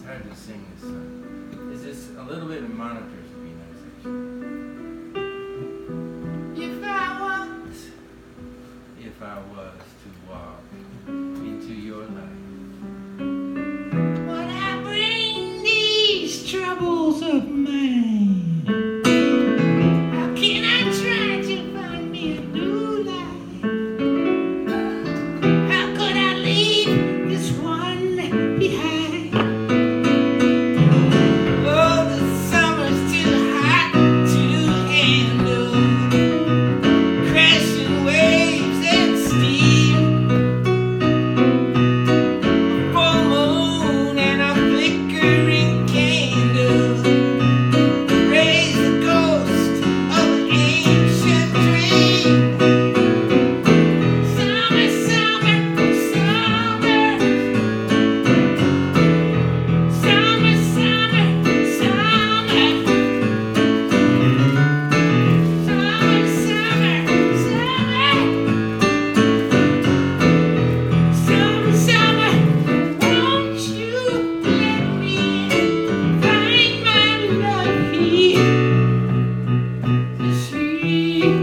hard to sing this song. It's just a little bit of monitors would be nice, actually. If I was to walk into your life, would I bring these troubles of mine? How can I try to find me a new life? How could I leave this one behind? Oh, the summer's too hot to handle, crashing waves and steam, a full moon and a flickering candle raise the ghost of an ancient dream. Summer, summer, summer, summer, summer, summer, summer, summer, won't you let me find my love here this year?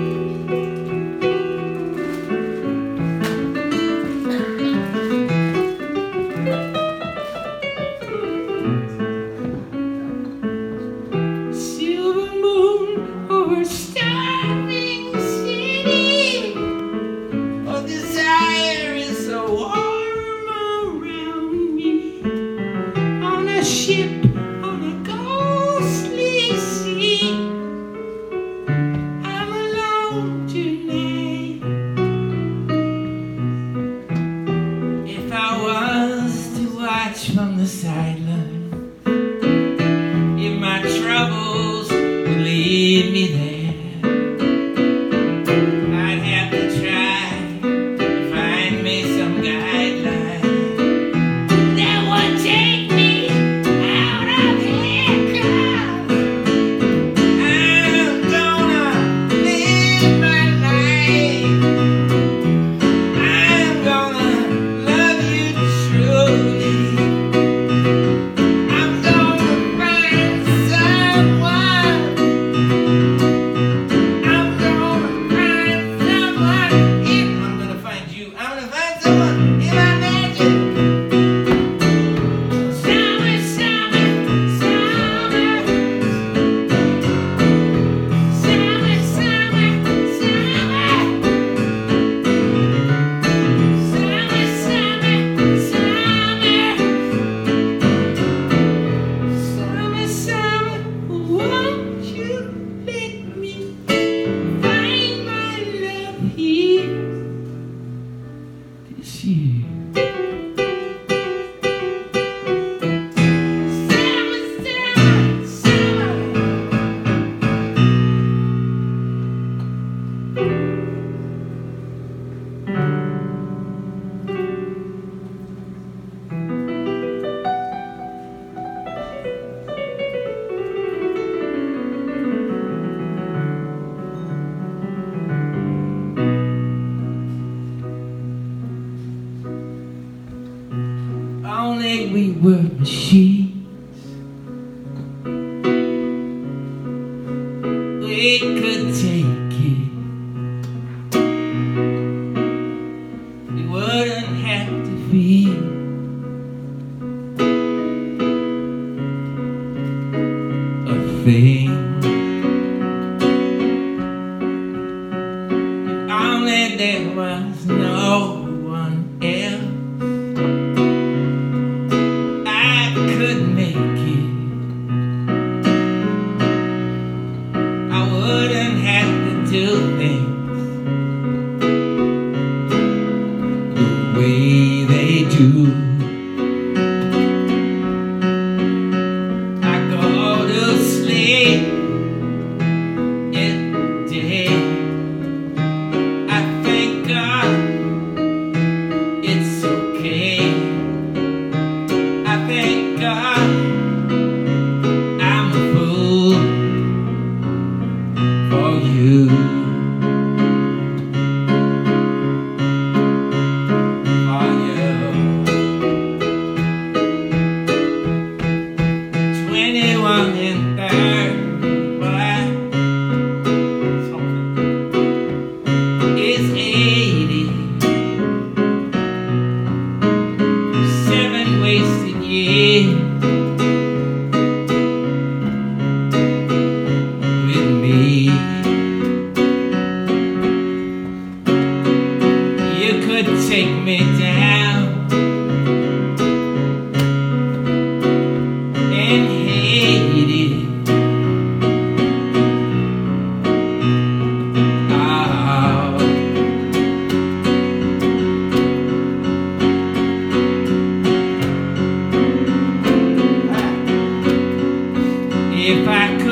Silver moon over starving city, oh, desire is so warm around me. On a ship on a ghostly sea, I'm alone tonight. If I was to watch from the sideline, if my troubles would lead me there, I'd have to try to find me some guideline that would take me out of here. 'Cause I'm gonna live my life. I'm gonna love you truly. I'm gonna find someone. I'm gonna find someone. If I'm gonna find you, I'm gonna find someone in my magic. Summer, summer, summer, summer, summer, summer, summer, summer, won't you let me find my love here this year? Summer, summer, summer. Only we were machines, we could take it. We wouldn't have to feel a thing. If only there was no one else, I could make it. I wouldn't have to do things the way they do. I go to sleep in the day. I thank God it's okay. I thank God I'm a fool for you. For you. yeah, with me. You could take me down and hate it. If I could